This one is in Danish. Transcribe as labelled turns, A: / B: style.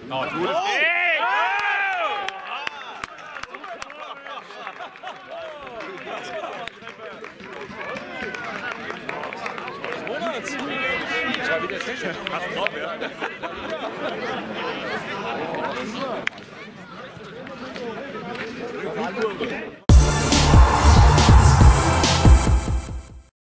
A: Nå, gutes. Skal vi der session? Hast du drauf, ja?